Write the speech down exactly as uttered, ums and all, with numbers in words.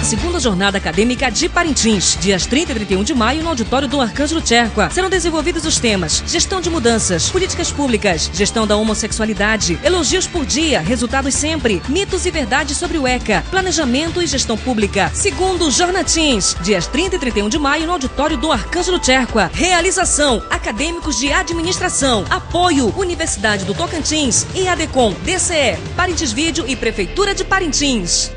segunda jornada acadêmica de Parintins, dias trinta e trinta e um de maio, no auditório do Arcângelo Tcherqua. Serão desenvolvidos os temas: gestão de mudanças, políticas públicas, gestão da homossexualidade, elogios por dia, resultados sempre, mitos e verdades sobre o ECA, planejamento e gestão pública. Segundo Jornatins, dias trinta e trinta e um de maio, no auditório do Arcângelo Tcherqua. Realização: acadêmicos de administração. Apoio: Universidade do Tocantins e ADECOM, D C E, Parintins Vídeo e Prefeitura de Parintins.